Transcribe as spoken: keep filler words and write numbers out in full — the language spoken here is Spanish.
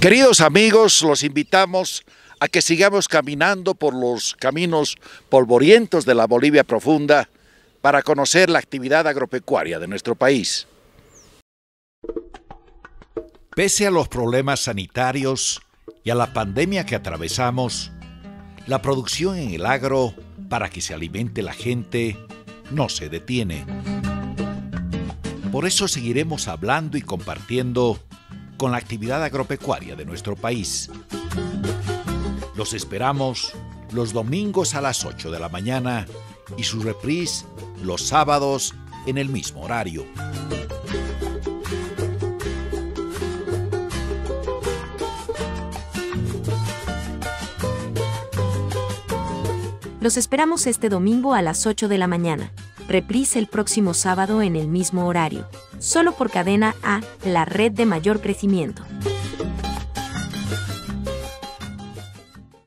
Queridos amigos, los invitamos a que sigamos caminando por los caminos polvorientos de la Bolivia profunda para conocer la actividad agropecuaria de nuestro país. Pese a los problemas sanitarios y a la pandemia que atravesamos, la producción en el agro para que se alimente la gente no se detiene. Por eso seguiremos hablando y compartiendo con la actividad agropecuaria de nuestro país. Los esperamos los domingos a las ocho de la mañana y su reprise los sábados en el mismo horario. Los esperamos este domingo a las ocho de la mañana. Reprise el próximo sábado en el mismo horario. Solo por Cadena A, la red de mayor crecimiento.